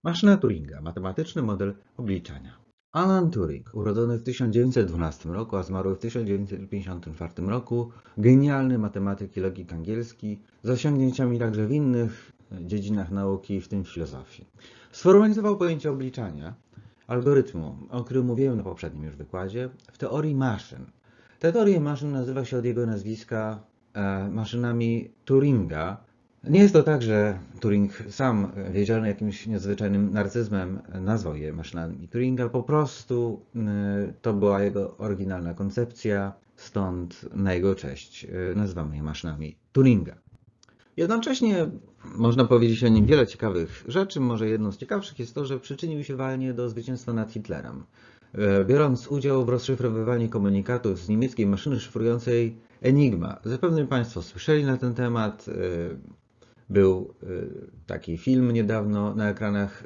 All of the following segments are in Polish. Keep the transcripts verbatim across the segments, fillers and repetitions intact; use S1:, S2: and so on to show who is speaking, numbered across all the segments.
S1: Maszyna Turinga, matematyczny model obliczania. Alan Turing, urodzony w tysiąc dziewięćset dwunastym roku, a zmarły w tysiąc dziewięćset pięćdziesiątym czwartym roku, genialny matematyk i logik angielski, z osiągnięciami także w innych dziedzinach nauki, w tym w filozofii. Sformalizował pojęcie obliczania, algorytmu, o którym mówiłem na poprzednim już wykładzie, w teorii maszyn. Te teorie maszyn nazywa się od jego nazwiska e, maszynami Turinga. Nie jest to tak, że Turing sam, wiedziony jakimś niezwyczajnym narcyzmem, nazwał je maszynami Turinga. Po prostu to była jego oryginalna koncepcja, stąd na jego cześć nazywamy je maszynami Turinga. Jednocześnie można powiedzieć o nim wiele ciekawych rzeczy. Może jedną z ciekawszych jest to, że przyczynił się walnie do zwycięstwa nad Hitlerem, biorąc udział w rozszyfrowywaniu komunikatów z niemieckiej maszyny szyfrującej Enigma. Zapewne Państwo słyszeli na ten temat. Był taki film niedawno na ekranach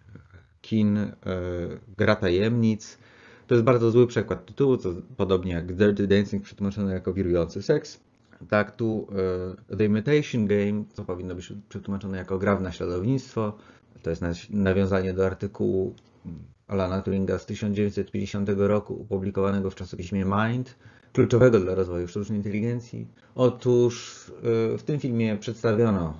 S1: kin, Gra tajemnic. To jest bardzo zły przekład tytułu, to podobnie jak Dirty Dancing przetłumaczone jako wirujący seks. Tak, tu The Imitation Game, co powinno być przetłumaczone jako gra w naśladownictwo. To jest nawiązanie do artykułu Alana Turinga z tysiąc dziewięćset pięćdziesiątego roku, opublikowanego w czasopiśmie Mind, kluczowego dla rozwoju sztucznej inteligencji. Otóż w tym filmie przedstawiono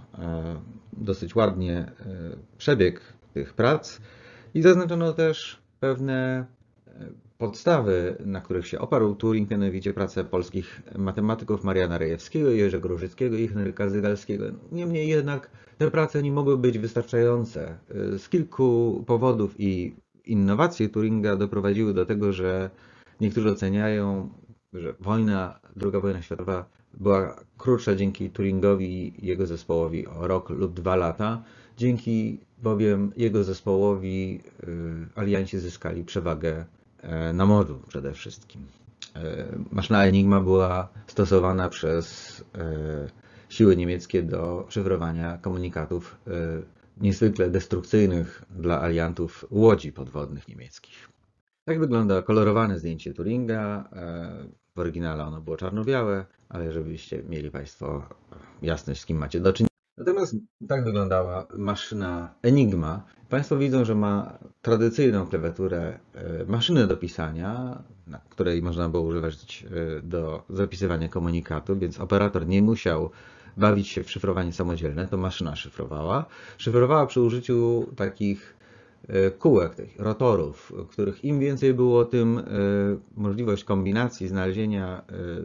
S1: dosyć ładnie przebieg tych prac i zaznaczono też pewne podstawy, na których się oparł Turing, mianowicie pracę polskich matematyków Mariana Rejewskiego, Jerzego Różyckiego i Henryka Zygalskiego. Niemniej jednak te prace nie mogły być wystarczające. Z kilku powodów i innowacje Turinga doprowadziły do tego, że niektórzy oceniają, że wojna, druga wojna światowa była krótsza dzięki Turingowi i jego zespołowi o rok lub dwa lata. Dzięki bowiem jego zespołowi alianci zyskali przewagę na morzu przede wszystkim. Maszyna Enigma była stosowana przez siły niemieckie do szyfrowania komunikatów niezwykle destrukcyjnych dla aliantów łodzi podwodnych niemieckich. Tak wygląda kolorowane zdjęcie Turinga. W oryginale ono było czarno-białe, ale żebyście mieli Państwo jasność, z kim macie do czynienia. Natomiast tak wyglądała maszyna Enigma. Państwo widzą, że ma tradycyjną klawiaturę maszyny do pisania, na której można było używać do zapisywania komunikatu, więc operator nie musiał bawić się w szyfrowanie samodzielne, to maszyna szyfrowała. Szyfrowała przy użyciu takich kółek, tych rotorów, których im więcej było, tym możliwość kombinacji, znalezienia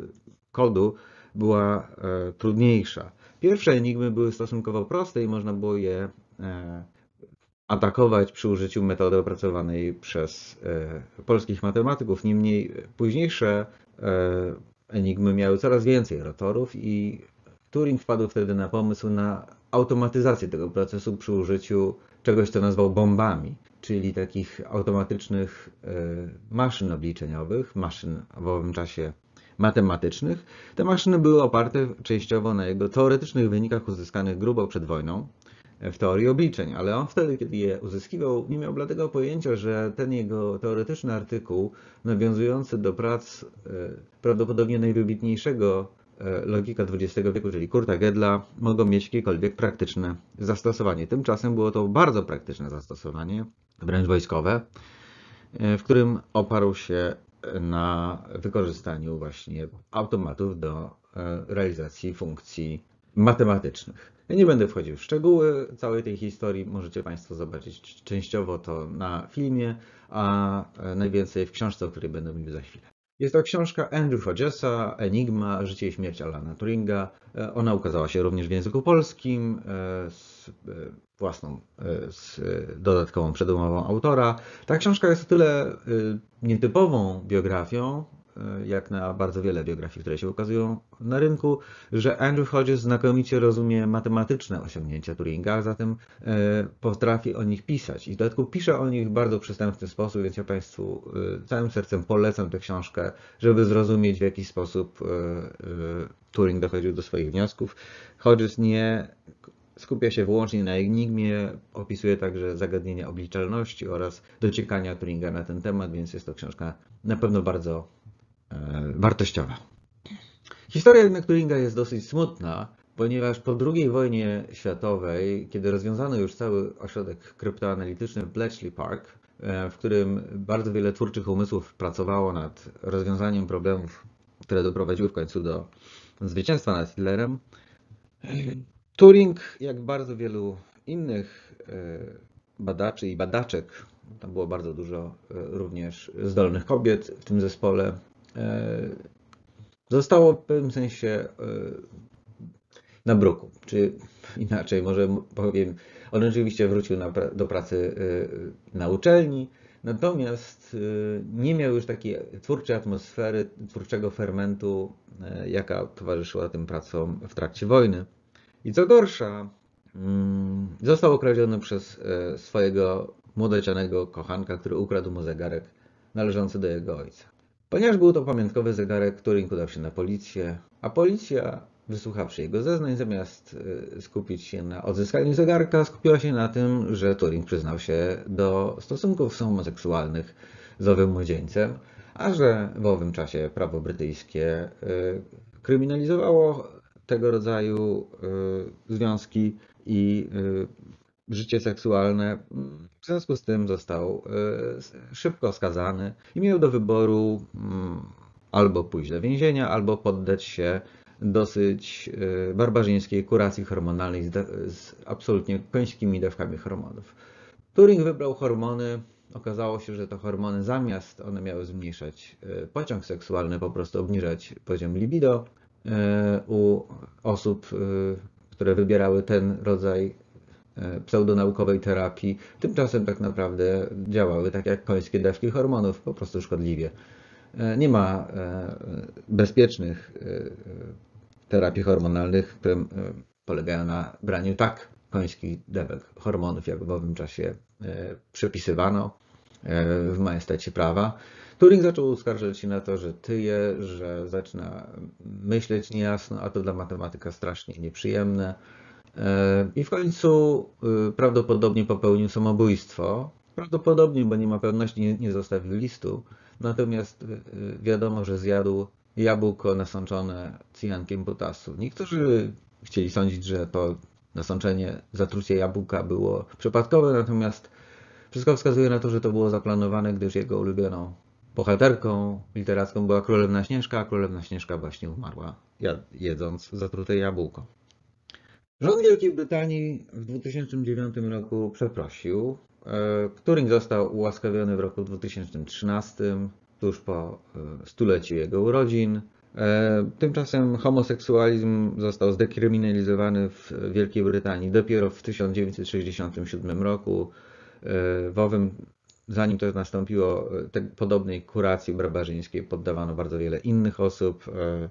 S1: kodu była trudniejsza. Pierwsze enigmy były stosunkowo proste i można było je atakować przy użyciu metody opracowanej przez polskich matematyków. Niemniej późniejsze enigmy miały coraz więcej rotorów i Turing wpadł wtedy na pomysł na automatyzację tego procesu przy użyciu czegoś, co nazwał bombami, czyli takich automatycznych maszyn obliczeniowych, maszyn w owym czasie matematycznych. Te maszyny były oparte częściowo na jego teoretycznych wynikach uzyskanych grubo przed wojną w teorii obliczeń, ale on wtedy, kiedy je uzyskiwał, nie miał bladego pojęcia, że ten jego teoretyczny artykuł, nawiązujący do prac prawdopodobnie najwybitniejszego logika dwudziestego wieku, czyli Kurta Gödela, mogą mieć jakiekolwiek praktyczne zastosowanie. Tymczasem było to bardzo praktyczne zastosowanie, wręcz wojskowe, w którym oparł się na wykorzystaniu właśnie automatów do realizacji funkcji matematycznych. Ja nie będę wchodził w szczegóły całej tej historii, możecie Państwo zobaczyć częściowo to na filmie, a najwięcej w książce, o której będę mówił za chwilę. Jest to książka Andrew Hodgesa, Enigma, Życie i śmierć Alana Turinga. Ona ukazała się również w języku polskim z własną, z dodatkową przedmową autora. Ta książka jest o tyle nietypową biografią, jak na bardzo wiele biografii, które się ukazują na rynku, że Andrew Hodges znakomicie rozumie matematyczne osiągnięcia Turinga, a zatem potrafi o nich pisać. I w dodatku pisze o nich w bardzo przystępny sposób, więc ja Państwu całym sercem polecam tę książkę, żeby zrozumieć, w jaki sposób Turing dochodził do swoich wniosków. Hodges nie skupia się wyłącznie na enigmie, opisuje także zagadnienia obliczalności oraz dociekania Turinga na ten temat, więc jest to książka na pewno bardzo wartościowa. Historia jednak Turinga jest dosyć smutna, ponieważ po drugiej wojnie światowej, kiedy rozwiązano już cały ośrodek kryptoanalityczny w Bletchley Park, w którym bardzo wiele twórczych umysłów pracowało nad rozwiązaniem problemów, które doprowadziły w końcu do zwycięstwa nad Hitlerem, Turing, jak bardzo wielu innych badaczy i badaczek, tam było bardzo dużo również zdolnych kobiet w tym zespole, zostało w pewnym sensie na bruku, czy inaczej może powiem, on oczywiście wrócił na, do pracy na uczelni, natomiast nie miał już takiej twórczej atmosfery, twórczego fermentu, jaka towarzyszyła tym pracom w trakcie wojny. I co gorsza, został okradziony przez swojego młodocianego kochanka, który ukradł mu zegarek należący do jego ojca. Ponieważ był to pamiątkowy zegarek, Turing udał się na policję, a policja, wysłuchawszy jego zeznań, zamiast skupić się na odzyskaniu zegarka, skupiła się na tym, że Turing przyznał się do stosunków homoseksualnych z owym młodzieńcem, a że w owym czasie prawo brytyjskie kryminalizowało tego rodzaju związki i życie seksualne. W związku z tym został szybko skazany i miał do wyboru albo pójść do więzienia, albo poddać się dosyć barbarzyńskiej kuracji hormonalnej z absolutnie końskimi dawkami hormonów. Turing wybrał hormony. Okazało się, że to hormony, zamiast one miały zmniejszać pociąg seksualny, po prostu obniżać poziom libido u osób, które wybierały ten rodzaj pseudonaukowej terapii. Tymczasem tak naprawdę działały tak jak końskie dawki hormonów, po prostu szkodliwie. Nie ma bezpiecznych terapii hormonalnych, które polegają na braniu tak końskich dawek hormonów, jak w owym czasie przepisywano w majestacie prawa. Turing zaczął uskarżać się na to, że tyje, że zaczyna myśleć niejasno, a to dla matematyka strasznie nieprzyjemne. I w końcu prawdopodobnie popełnił samobójstwo. Prawdopodobnie, bo nie ma pewności, nie, nie zostawił listu. Natomiast wiadomo, że zjadł jabłko nasączone cyjankiem potasu. Niektórzy chcieli sądzić, że to nasączenie, zatrucie jabłka było przypadkowe, natomiast wszystko wskazuje na to, że to było zaplanowane, gdyż jego ulubioną bohaterką literacką była Królewna Śnieżka, a Królewna Śnieżka właśnie umarła, jedząc zatrute jabłko. Rząd Wielkiej Brytanii w dwa tysiące dziewiątym roku przeprosił. Turing został ułaskawiony w roku dwa tysiące trzynastym, tuż po stuleciu jego urodzin. Tymczasem homoseksualizm został zdekryminalizowany w Wielkiej Brytanii dopiero w tysiąc dziewięćset sześćdziesiątym siódmym roku. W owym, zanim to nastąpiło, te, podobnej kuracji barbarzyńskiej poddawano bardzo wiele innych osób.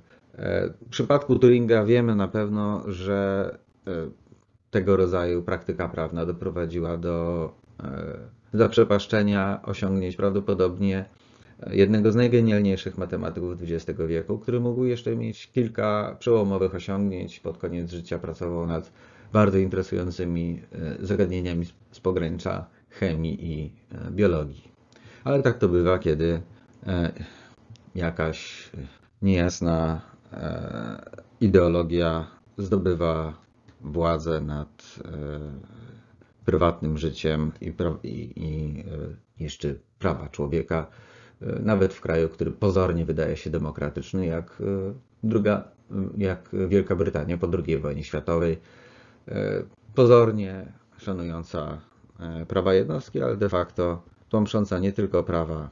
S1: W przypadku Turinga wiemy na pewno, że tego rodzaju praktyka prawna doprowadziła do zaprzepaszczenia osiągnięć prawdopodobnie jednego z najgenialniejszych matematyków dwudziestego wieku, który mógł jeszcze mieć kilka przełomowych osiągnięć. Pod koniec życia pracował nad bardzo interesującymi zagadnieniami z pogranicza chemii i biologii. Ale tak to bywa, kiedy jakaś niejasna ideologia zdobywa władzę nad prywatnym życiem i, i, i niszczy prawa człowieka, nawet w kraju, który pozornie wydaje się demokratyczny, jak, druga, jak Wielka Brytania po drugiej wojnie światowej, pozornie szanująca prawa jednostki, ale de facto tłamsząca nie tylko prawa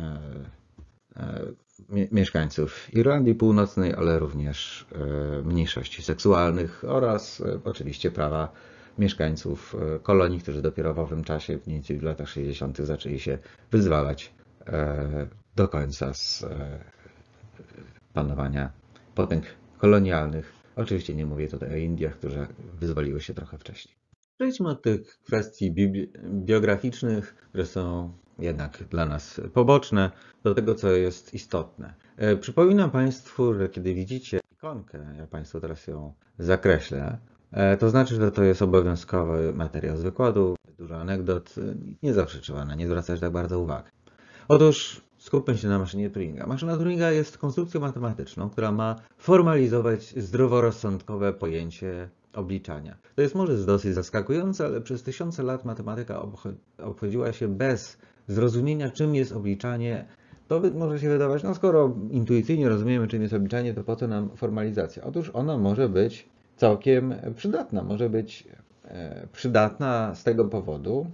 S1: mieszkańców Irlandii Północnej, ale również mniejszości seksualnych oraz oczywiście prawa mieszkańców kolonii, którzy dopiero w owym czasie, mniej więcej w latach sześćdziesiątych zaczęli się wyzwalać do końca z panowania potęg kolonialnych. Oczywiście nie mówię tutaj o Indiach, które wyzwoliły się trochę wcześniej. Przejdźmy od tych kwestii bi biograficznych, które są jednak dla nas poboczne, do tego, co jest istotne. Przypominam Państwu, że kiedy widzicie ikonkę, ja Państwu teraz ją zakreślę, to znaczy, że to jest obowiązkowy materiał z wykładu, dużo anegdot, nie zawsze trzeba na nie zwracać tak bardzo uwagi. Otóż skupmy się na maszynie Turinga. Maszyna Turinga jest konstrukcją matematyczną, która ma formalizować zdroworozsądkowe pojęcie obliczania. To jest może dosyć zaskakujące, ale przez tysiące lat matematyka obchodziła się bez zrozumienia, czym jest obliczanie. To może się wydawać, no skoro intuicyjnie rozumiemy, czym jest obliczanie, to po co nam formalizacja? Otóż ona może być całkiem przydatna. Może być przydatna z tego powodu,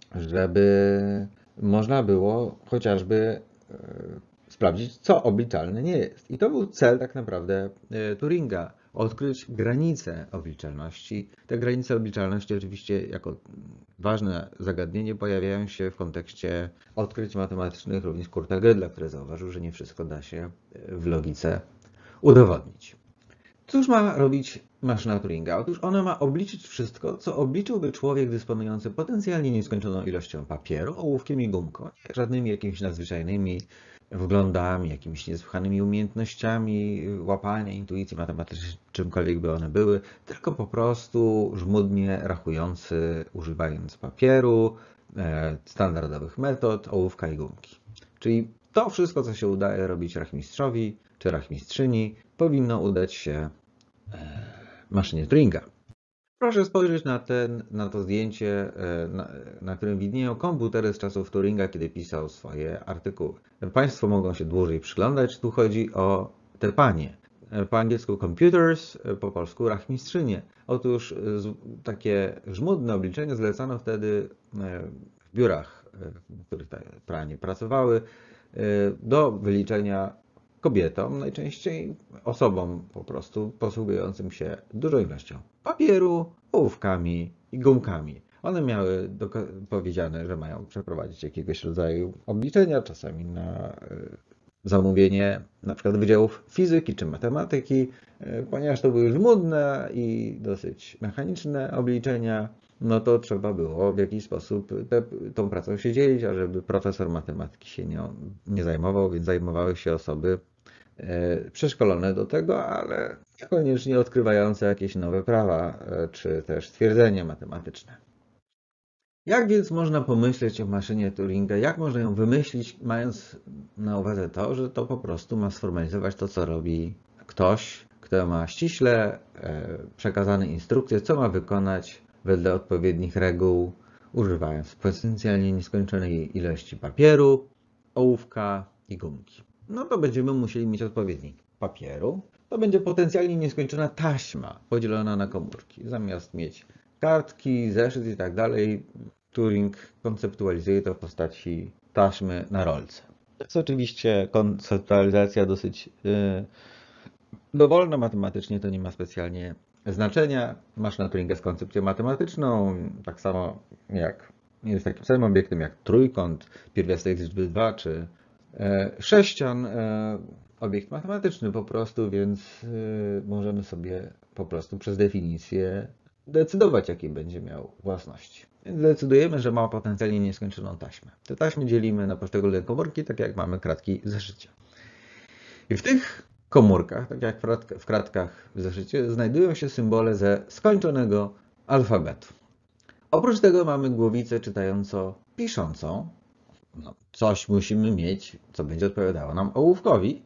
S1: żeby można było chociażby sprawdzić, co obliczalne nie jest. I to był cel tak naprawdę Turinga. Odkryć granice obliczalności. Te granice obliczalności oczywiście jako ważne zagadnienie pojawiają się w kontekście odkryć matematycznych również Kurta Gödela, który zauważył, że nie wszystko da się w logice udowodnić. Cóż ma robić maszyna Turinga? Otóż ona ma obliczyć wszystko, co obliczyłby człowiek dysponujący potencjalnie nieskończoną ilością papieru, ołówkiem i gumką. Nie żadnymi jakimiś nadzwyczajnymi wglądami, jakimiś niesłychanymi umiejętnościami łapania intuicji matematycznej, czymkolwiek by one były, tylko po prostu żmudnie rachujący, używając papieru, standardowych metod, ołówka i gumki. Czyli to wszystko, co się udaje robić rachmistrzowi czy rachmistrzyni, powinno udać się maszynie Turinga. Proszę spojrzeć na, ten, na to zdjęcie, na, na którym widnieją komputery z czasów Turinga, kiedy pisał swoje artykuły. Państwo mogą się dłużej przyglądać, tu chodzi o te panie. Po angielsku computers, po polsku rachmistrzynie. Otóż takie żmudne obliczenia zlecano wtedy w biurach, w których te panie pracowały, do wyliczenia kobietom, najczęściej osobom po prostu posługującym się dużą ilością papieru, ołówkami i gumkami. One miały powiedziane, że mają przeprowadzić jakiegoś rodzaju obliczenia, czasami na zamówienie na przykład wydziałów fizyki czy matematyki, ponieważ to były żmudne i dosyć mechaniczne obliczenia, no to trzeba było w jakiś sposób te, tą pracą się dzielić, a żeby profesor matematyki się nią nie zajmował, więc zajmowały się osoby e, przeszkolone do tego, ale niekoniecznie odkrywające jakieś nowe prawa, e, czy też stwierdzenia matematyczne. Jak więc można pomyśleć o maszynie Turinga? Jak można ją wymyślić, mając na uwadze to, że to po prostu ma sformalizować to, co robi ktoś, kto ma ściśle e, przekazane instrukcje, co ma wykonać wedle odpowiednich reguł, używając potencjalnie nieskończonej ilości papieru, ołówka i gumki. No to będziemy musieli mieć odpowiednik papieru. To będzie potencjalnie nieskończona taśma podzielona na komórki. Zamiast mieć kartki, zeszyt i tak dalej, Turing konceptualizuje to w postaci taśmy na rolce. To jest oczywiście konceptualizacja dosyć yy, dowolna, matematycznie to nie ma specjalnie znaczenia. Maszyna Turinga jest koncepcją matematyczną, tak samo jak jest takim samym obiektem jak trójkąt, pierwiastek liczby dwa czy e, sześcian. E, obiekt matematyczny po prostu, więc e, możemy sobie po prostu przez definicję decydować, jakie będzie miał własności. Więc decydujemy, że ma potencjalnie nieskończoną taśmę. Te taśmy dzielimy na poszczególne komórki, tak jak mamy kratki w zeszycie. I w tych komórkach, tak jak w kratkach w zeszycie, znajdują się symbole ze skończonego alfabetu. Oprócz tego mamy głowicę czytająco-piszącą. No, coś musimy mieć, co będzie odpowiadało nam ołówkowi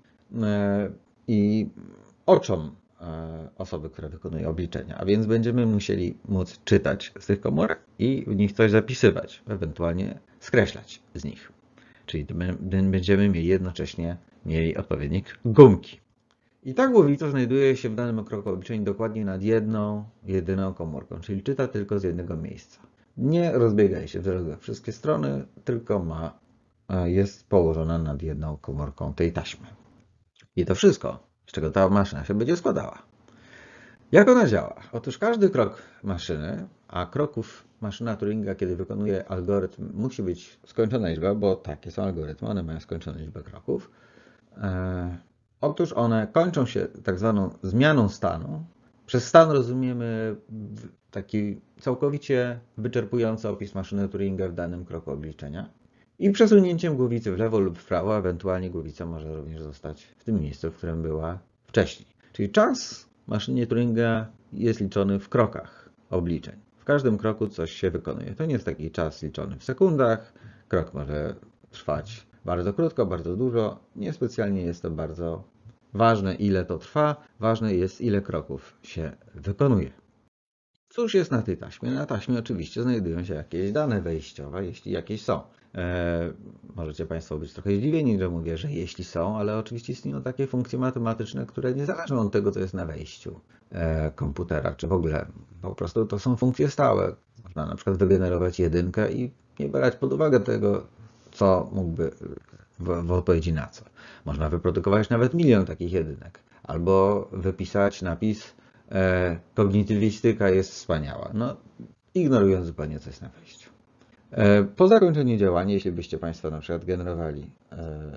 S1: i oczom osoby, która wykonuje obliczenia. A więc będziemy musieli móc czytać z tych komórek i w nich coś zapisywać, ewentualnie skreślać z nich. Czyli będziemy mieli jednocześnie mieli odpowiednik gumki. I ta głowica znajduje się w danym kroku obliczeń dokładnie nad jedną, jedyną komórką, czyli czyta tylko z jednego miejsca. Nie rozbiega się we wszystkie strony, tylko ma, jest położona nad jedną komórką tej taśmy. I to wszystko, z czego ta maszyna się będzie składała. Jak ona działa? Otóż każdy krok maszyny, a kroków maszyna Turinga, kiedy wykonuje algorytm, musi być skończona liczba, bo takie są algorytmy, one mają skończoną liczbę kroków. E, otóż one kończą się tak zwaną zmianą stanu. Przez stan rozumiemy taki całkowicie wyczerpujący opis maszyny Turinga w danym kroku obliczenia. I przesunięciem głowicy w lewo lub w prawo, ewentualnie głowica może również zostać w tym miejscu, w którym była wcześniej. Czyli czas w maszynie Turinga jest liczony w krokach obliczeń. W każdym kroku coś się wykonuje. To nie jest taki czas liczony w sekundach. Krok może trwać bardzo krótko, bardzo dużo. Niespecjalnie jest to bardzo ważne, ile to trwa. Ważne jest, ile kroków się wykonuje. Cóż jest na tej taśmie? Na taśmie oczywiście znajdują się jakieś dane wejściowe, jeśli jakieś są. E, możecie Państwo być trochę zdziwieni, że mówię, że jeśli są, ale oczywiście istnieją takie funkcje matematyczne, które nie zależą od tego, co jest na wejściu e, komputera, czy w ogóle po prostu to są funkcje stałe. Można na przykład wygenerować jedynkę i nie brać pod uwagę tego, co mógłby w, w odpowiedzi na co. Można wyprodukować nawet milion takich jedynek, albo wypisać napis e, kognitywistyka jest wspaniała. No, ignorując zupełnie coś na wejściu. E, po zakończeniu działania, jeśli byście Państwo na przykład generowali e, e,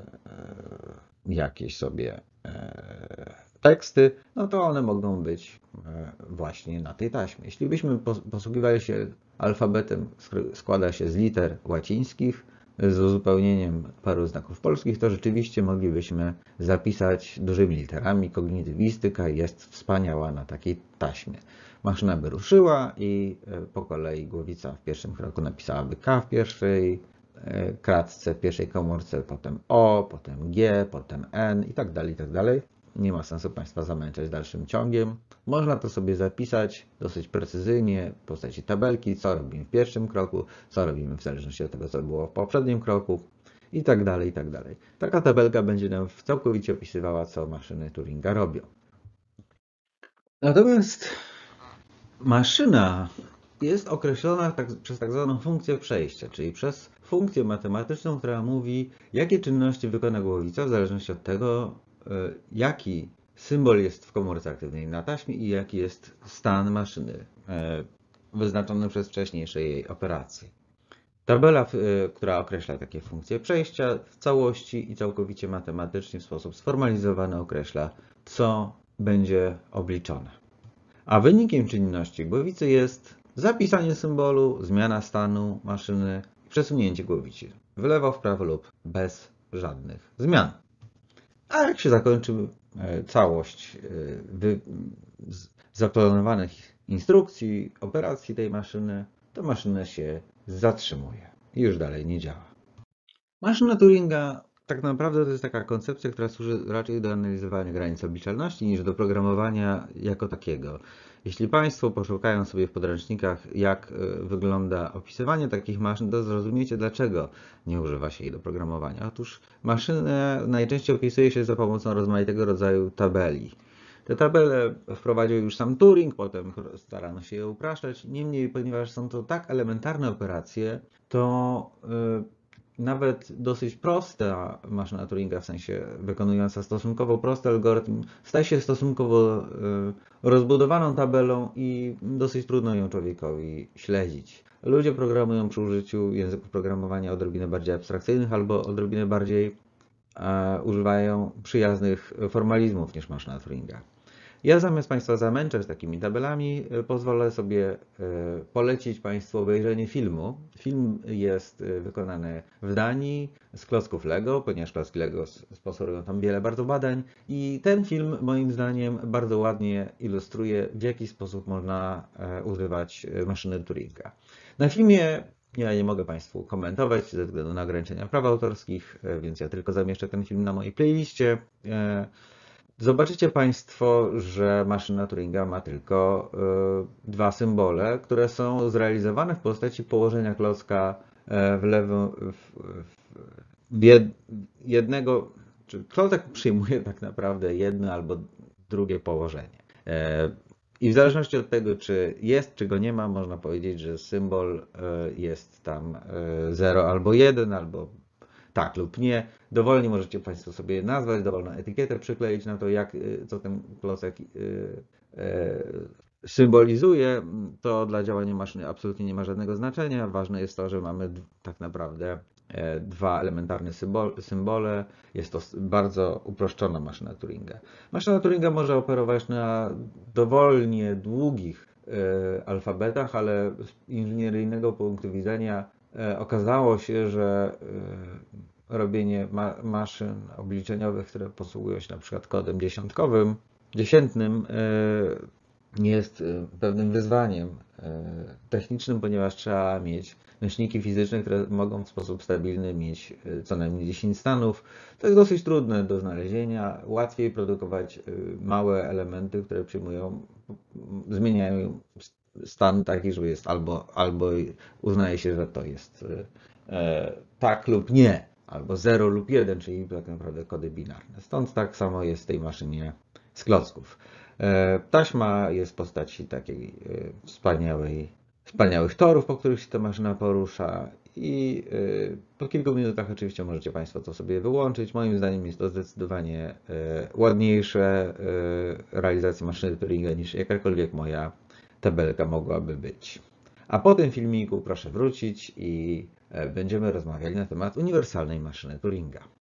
S1: jakieś sobie e, teksty, no to one mogą być e, właśnie na tej taśmie. Jeśli byśmy posługiwali się alfabetem, składa się z liter łacińskich, z uzupełnieniem paru znaków polskich, to rzeczywiście moglibyśmy zapisać dużymi literami kognitywistyka jest wspaniała na takiej taśmie. Maszyna by ruszyła i po kolei głowica w pierwszym kroku napisałaby K w pierwszej kratce, w pierwszej komórce, potem O, potem G, potem N i tak dalej, i tak dalej. Nie ma sensu Państwa zamęczać dalszym ciągiem. Można to sobie zapisać dosyć precyzyjnie w postaci tabelki, co robimy w pierwszym kroku, co robimy w zależności od tego, co było w poprzednim kroku i tak dalej, i tak dalej. Taka tabelka będzie nam całkowicie opisywała, co maszyny Turinga robią. Natomiast maszyna jest określona tak, przez tak zwaną funkcję przejścia, czyli przez funkcję matematyczną, która mówi, jakie czynności wykona głowica w zależności od tego, jaki symbol jest w komórce aktywnej na taśmie i jaki jest stan maszyny wyznaczony przez wcześniejsze jej operacje. Tabela, która określa takie funkcje przejścia w całości i całkowicie matematycznie w sposób sformalizowany określa, co będzie obliczone. A wynikiem czynności głowicy jest zapisanie symbolu, zmiana stanu maszyny i przesunięcie głowicy w lewo, w prawo lub bez żadnych zmian. A jak się zakończy całość zaplanowanych instrukcji, operacji tej maszyny, to maszyna się zatrzymuje i już dalej nie działa. Maszyna Turinga tak naprawdę to jest taka koncepcja, która służy raczej do analizowania granic obliczalności niż do programowania jako takiego. Jeśli Państwo poszukają sobie w podręcznikach, jak wygląda opisywanie takich maszyn, to zrozumiecie, dlaczego nie używa się jej do programowania. Otóż maszynę najczęściej opisuje się za pomocą rozmaitego rodzaju tabeli. Te tabele wprowadził już sam Turing, potem starano się je upraszczać. Niemniej, ponieważ są to tak elementarne operacje, to yy, nawet dosyć prosta maszyna Turinga, w sensie wykonująca stosunkowo prosty algorytm, staje się stosunkowo rozbudowaną tabelą i dosyć trudno ją człowiekowi śledzić. Ludzie programują przy użyciu języków programowania odrobinę bardziej abstrakcyjnych albo odrobinę bardziej e, używają przyjaznych formalizmów niż maszyna Turinga. Ja zamiast Państwa zamęczać takimi tabelami, pozwolę sobie polecić Państwu obejrzenie filmu. Film jest wykonany w Danii z klocków Lego, ponieważ klocki Lego sponsorują tam wiele bardzo badań i ten film moim zdaniem bardzo ładnie ilustruje, w jaki sposób można używać maszyny Turinga. Na filmie ja nie mogę Państwu komentować ze względu na ograniczenia praw autorskich, więc ja tylko zamieszczę ten film na mojej playliście. Zobaczycie Państwo, że maszyna Turinga ma tylko y, dwa symbole, które są zrealizowane w postaci położenia klocka w lewo, w, w jed, jednego, czy klocek przyjmuje tak naprawdę jedno albo drugie położenie. E, I w zależności od tego, czy jest, czy go nie ma, można powiedzieć, że symbol y, jest tam zero albo jeden, albo tak lub nie. Dowolnie możecie Państwo sobie nazwać, dowolną etykietę przykleić na to, jak, co ten klocek symbolizuje. To dla działania maszyny absolutnie nie ma żadnego znaczenia. Ważne jest to, że mamy tak naprawdę dwa elementarne symbole. Jest to bardzo uproszczona maszyna Turinga. Maszyna Turinga może operować na dowolnie długich alfabetach, ale z inżynieryjnego punktu widzenia okazało się, że robienie ma maszyn obliczeniowych, które posługują się na przykład kodem dziesiątkowym, dziesiętnym, jest pewnym wyzwaniem technicznym, ponieważ trzeba mieć nośniki fizyczne, które mogą w sposób stabilny mieć co najmniej dziesięć stanów. To jest dosyć trudne do znalezienia. Łatwiej produkować małe elementy, które przyjmują, zmieniają stan taki, że jest albo, albo uznaje się, że to jest tak lub nie, albo zero lub jeden, czyli tak naprawdę kody binarne. Stąd tak samo jest w tej maszynie z klocków. Taśma jest w postaci takiej wspaniałej, wspaniałych torów, po których się ta maszyna porusza i po kilku minutach oczywiście możecie Państwo to sobie wyłączyć. Moim zdaniem jest to zdecydowanie ładniejsze realizacja maszyny Turinga niż jakakolwiek moja tabelka mogłaby być. A po tym filmiku proszę wrócić i będziemy rozmawiali na temat uniwersalnej maszyny Turinga.